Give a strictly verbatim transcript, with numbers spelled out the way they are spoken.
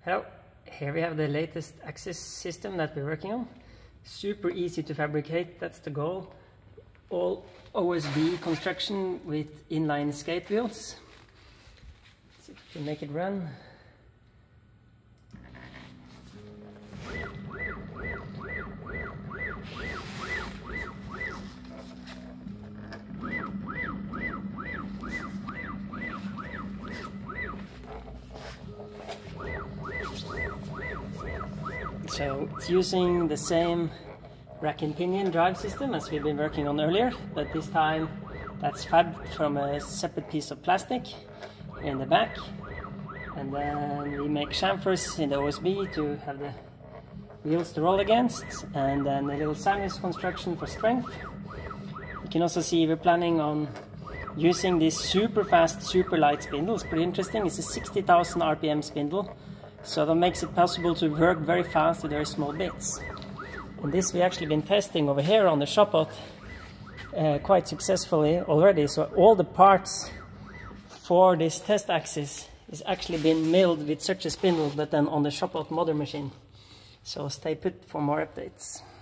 Hello, here we have the latest axis system that we're working on. Super easy to fabricate, that's the goal. All O S B construction with inline skate wheels. Let's see if we can make it run. So it's using the same rack and pinion drive system as we've been working on earlier, but this time that's fabbed from a separate piece of plastic in the back, and then we make chamfers in the O S B to have the wheels to roll against, and then a little sinus construction for strength. You can also see we're planning on using this super fast, super light spindle. It's pretty interesting. It's a sixty thousand R P M spindle. So that makes it possible to work very fast with very small bits. And this we've actually been testing over here on the Shopbot uh, quite successfully already. So all the parts for this test axis is actually been milled with such a spindle, but then on the Shopbot modder machine. So stay put for more updates.